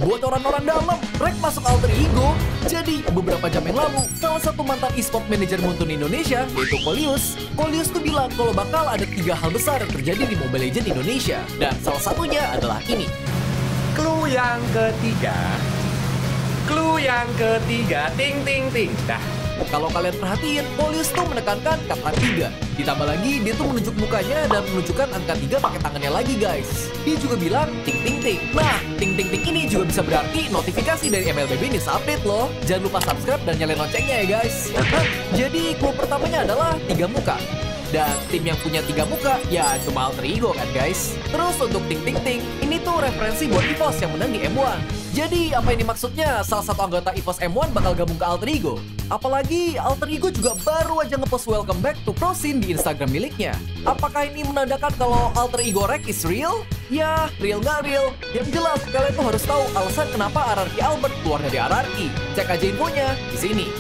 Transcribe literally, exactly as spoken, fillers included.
Buat orang-orang dalam, rek masuk alter ego. Jadi, beberapa jam yang lalu, salah satu mantan e-sport manajer Muntun Indonesia, yaitu Kolius, Kolius tuh bilang kalau bakal ada tiga hal besar yang terjadi di Mobile Legends Indonesia. Dan salah satunya adalah ini. Clue yang ketiga. Clue yang ketiga. Ting ting ting. Dah. Kalau kalian perhatiin, Kolius tuh menekankan kata tiga. Ditambah lagi, dia tuh menunjuk mukanya dan menunjukkan angka tiga pakai tangannya lagi, guys. Dia juga bilang ting ting ting. Nah, ting ting ting ini juga bisa berarti notifikasi dari M L B B News Update loh. Jangan lupa subscribe dan nyalain loncengnya ya, guys. Jadi, clue pertamanya adalah tiga muka. Dan tim yang punya tiga muka, ya cuma alter ego kan, guys. Terus untuk ting ting ting, ini tuh referensi buat EVOS yang menang di M satu. Jadi, apa ini maksudnya salah satu anggota EVOS M satu bakal gabung ke alter ego? Apalagi alter ego juga baru aja ngepost welcome back to pro scene di Instagram miliknya. Apakah ini menandakan kalau alter ego Rek is real? Ya, real nggak real? Yang jelas, kalian tuh harus tahu alasan kenapa R R Q Albert keluar dari R R Q. Cek aja infonya di sini.